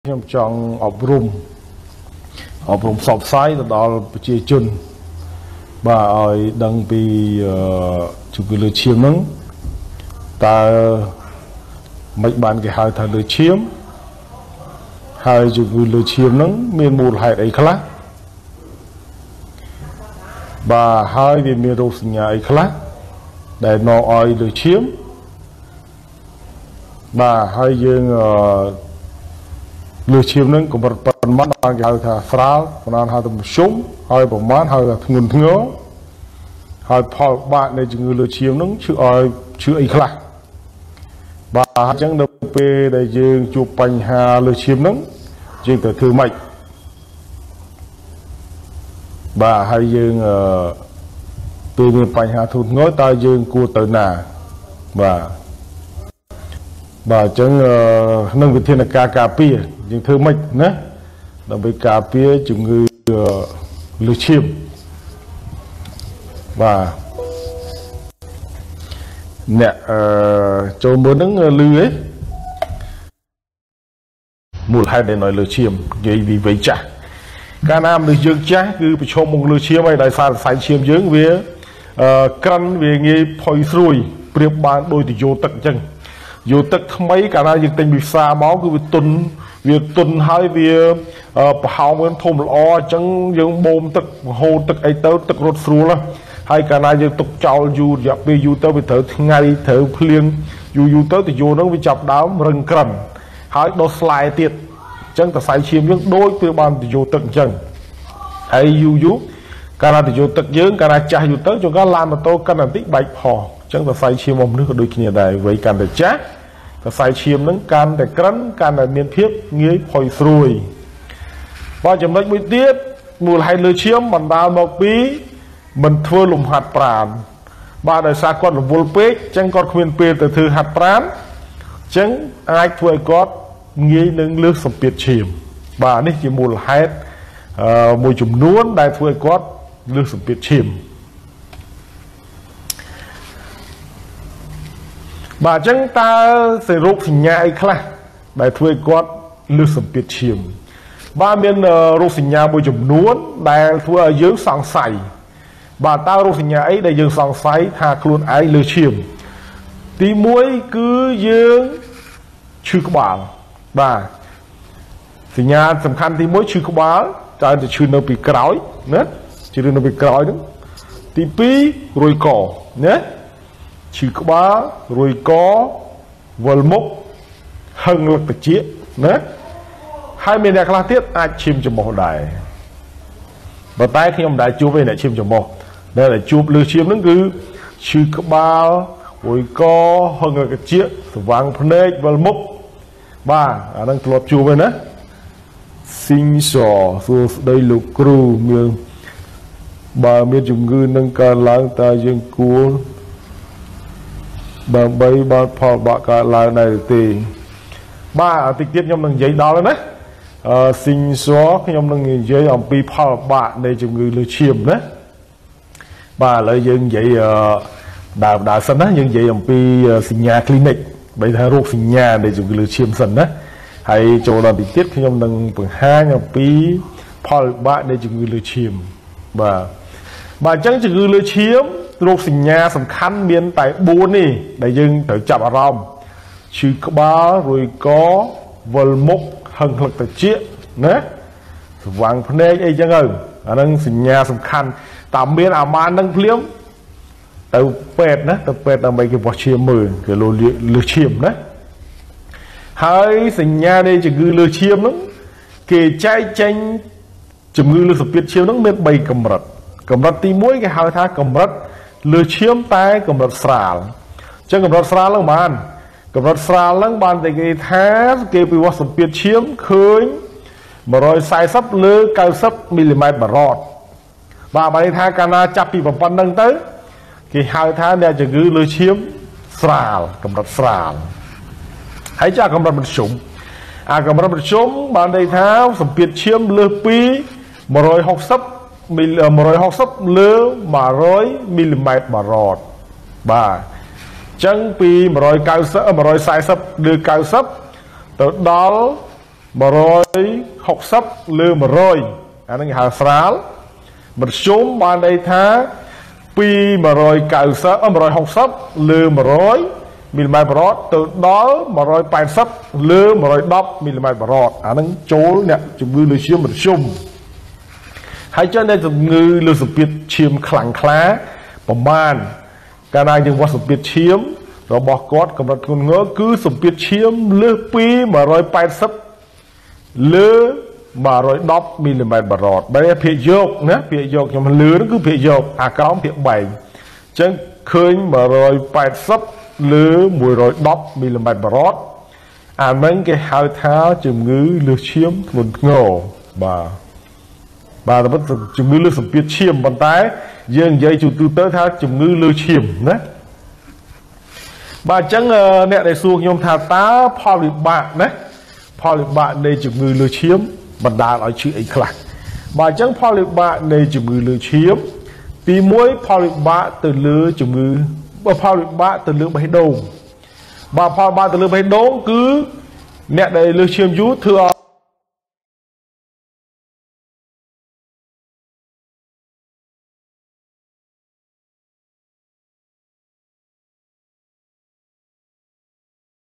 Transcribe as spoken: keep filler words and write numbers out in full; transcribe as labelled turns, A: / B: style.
A: ខ្ញុំចង់អប់រំអប់រំផ្សព្វផ្សាយទៅដល់ប្រជាជនបាទឲ្យដឹងពីជំងឺលើឈាមហ្នឹងតើមិនបានគេហៅថាលើឈាមហើយជំងឺលើឈាមហ្នឹងមានមូលហេតុអីខ្លះបាទហើយវាមានរោគសញ្ញាអីខ្លះដែលនាំឲ្យលើឈាមបាទហើយយើងលើឈាមនឹងកម្រិតប៉ុន្មានបានគេហៅថាស្រាលប៉ុន្មានហៅថាមធ្យមហើយប្រមាណហៅថាធ្ងន់ធ្ងរហើយផលបាក់នៃជំងឺលើឈាមនឹងឈឺឲ្យឈឺអីខ្លះបាទអញ្ចឹងនៅពេលដែលយើងជួបបញ្ហាលើឈាមនឹងយើងត្រូវធ្វើម៉េចបាទហើយយើងពេលមានបញ្ហាធ្ងន់ធ្ងរតើយើងគួរទៅណាបាទបាទអញ្ចឹងក្នុងវិធានការការពារយើងធ្វើម៉េចណាដើម្បីការពារជំងឺលើឈាមបាទអ្នកអឺចូលមុនហ្នឹងលឺទេមូលហេតុដែលនៅលើឈាមនិយាយពីវ័យចាស់កាលណាមនុស្សយើងចាស់គឺប្រឈមមុខលើឈាមហើយដោយសារសរសៃឈាមយើងវាអឺក្រិនវាងាយផុយស្រួយប្រៀបបានដូចទៅយកទឹកអញ្ចឹងយកទឹកថ្មីកាលណាយើងទិញពីផ្សារមកគឺវាទុនវាទុនហើយវាប្រហោងវាធំល្អអញ្ចឹងយើងបូមទឹកហូរទឹកអីទៅទឹករត់ស្រួលហើយកាលណាយើងទុកចោលយូររយៈពេលយូរទៅវាត្រូវថ្ងៃត្រូវភ្លៀងយូរយូរទៅទៅយកហ្នឹងវាចាប់ដើមរឹងក្រិនហើយដុះស្លែទៀតអញ្ចឹងសរសៃឈាមយើងដូចពេលបានទៅយកទឹកអញ្ចឹងហើយយូរយូរកាលណាទៅយកទឹកយើងកាលណាចាស់យូរទៅចង្កល់ឡានម៉ូតូកាន់តែបន្តិចបែកផអញ្ចឹងសរសៃឈាមរបស់មនុស្សក៏ដូចគ្នាដែរវ័យកាន់តែចាស់សរសៃឈាមហ្នឹងកាន់តែក្រិនកាន់តែមានភាពងាយផុយស្រួយបើចំណុចមួយទៀតមូលហេតុលើឈាមបណ្ដាលមកពីមិនធ្វើលំហាត់ប្រាណបាទដោយសារគាត់រវល់ពេកអញ្ចឹងគាត់គ្មានពេលទៅធ្វើហាត់ប្រាណអញ្ចឹងអាចធ្វើឲ្យគាត់ងាយនឹងលើសសម្ពាធឈាមបាទនេះជាមូលហេតុមួយចំនួនដែលធ្វើឲ្យគាត់លើសសម្ពាធឈាមបាទអញ្ចឹងតើសេរោគសញ្ញាអីខ្លះដែលធ្វើឲ្យគាត់លើសសម្ពាធឈាមបាទមានរោគសញ្ញាមួយចំនួនដែលធ្វើឲ្យយើងសង្ស័យបាទតើរោគសញ្ញាអីដែលយើងសង្ស័យថាខ្លួនឯងលើឈាមទីមួយគឺយើងឈឺក្បាលបាទសញ្ញាសំខាន់ទីមួយឈឺក្បាលតើទៅឈឺនៅពីក្រោយណាឈឺនៅពីក្រោយហ្នឹងទីពីររួយកណាឈឺក្បាលរួយកវល់មុខហឹងលឹកត្រចៀកណាហើយមានអ្នកខ្លះទៀតអាចឈាមច្រមុះដែរប៉ុន្តែខ្ញុំមិនដែលជួបទេអ្នកឈាមច្រមុះដែលជួបលើឈាមហ្នឹងគឺឈឺក្បាលរួយកហឹងលឹកត្រចៀកស្វាំងភ្នែកវល់មុខបាទអាហ្នឹងធ្លាប់ជួបទេណាស៊ីងសសួស្ដីលោកគ្រូមានបើមានជំងឺនឹងកើតឡើងតើយើងគួរដើម្បីបានផលបាក់កើតឡើងដែរទេបាទតិចទៀតខ្ញុំនឹងនិយាយដល់ណាអឺស៊ីងសខ្ញុំនឹងនិយាយអំពីផលបាក់នៃជំងឺលើឈាមណាបាទឥឡូវយើងនិយាយដើមដើរសិនណាយើងនិយាយអំពីសញ្ញា clinic បីថារោគសញ្ញានៃជំងឺលើឈាមសិនណាហើយចូលដល់តិចទៀតខ្ញុំនឹងបង្ហាញអំពីផលបាក់នៃជំងឺលើឈាមបាទបាទអញ្ចឹងជំងឺលើឈាមរោគសញ្ញាសំខាន់មានតែបួននេះដែលយើងត្រូវចាប់អារម្មណ៍ឈឺក្បាលរួយកវល់មុខហឹងក្លឹកត្រចៀកណាស្វាំងភ្នែកអីចឹងទៅអាហ្នឹងសញ្ញាសំខាន់តាមមានអាម៉ានហ្នឹងភ្លាមទៅពេទ្យណាទៅពេទ្យដើម្បីគេវាស់ឈាមមើលគេលើលើឈាមណាហើយសញ្ញានៃជំងឺលើឈាមហ្នឹងគេចែកចេញជំងឺលើសម្ពាធឈាមហ្នឹងមានបីកម្រិតកម្រិតទីមួយគេហៅថាកម្រិតលើឈាមតែកម្រិតស្រាលអញ្ចឹងកម្រិតស្រាលហ្នឹងបានកម្រិតស្រាលហ្នឹងបានតែគេថាគេពិវាស់សម្ពាធឈាមឃើញmột trăm bốn mươiលើ九十មីលីម៉ែត្របារតបាទបានន័យថាកាលណាចាប់ពីប៉ុណ្្នឹងទៅគេហៅថាអ្នកជំងឺលើឈាមស្រាលកម្រិតស្រាលហើយចាកម្រិតមធ្យមអាកម្រិតមធ្យមបានន័យថាសម្ពាធឈាមលើសពីmột trăm sáu mươiមីលmột trăm sáu mươiលើmột trămមីលីម៉ែត្របារតបាទចឹងពីmột trăm chín mươi một trăm bốn mươiលើ九十ទៅដល់ một rồi học sắp lư một rồi anh ấy hà sál một số ban đây thá pi mà rồi cào sắp một rồi học sắp lư một rồi mình mai bọt từ đó mà rồi bài sắp lư mà rồi đắp mình mai bọt anh ấy chỗ nè chụp ngư lư chiếm một xung hãy cho nên chụp ngư lư sụp biệt chiếm khẳng khá bầm ban cái này nhưng qua sụp biệt chiếm rồi bỏ cốt cầm đặt con ngỡ cứ sụp biệt chiếm lư pi mà rồi bài sắp lư mà rồi đắp mình mai bọt bây giờ phía dọc nhé phía dọc nhưng mà lư nó cứ phía dọc à cáo phía bảy chân khơi mà rồi bài sắp lư mùi rồi đắp mình mai bọt à mấy cái hai tháo chùm ngư lư chiếm một ngổ bà bà vẫn chùm ngư lư sụp biệt chiếm bàn tay dương dây chủ tư tới tháo chùm ngư lư chiếm đấy bà chẳng nè này xuông nhôm thà tá phò lì bạn đấy phò lì bạn đây chùm ngư lư chiếm bàn đà nói chữ ấy khạc bà chẳng phò lì bạn đây chùm ngư lư chiếm tí mỗi phò lì bạn từ lư chùm ngư bà phò lì bạn từ lư bấy đầu bà phò bạn từ lư bấy đố cứ nè đây lư chiếm chú thưa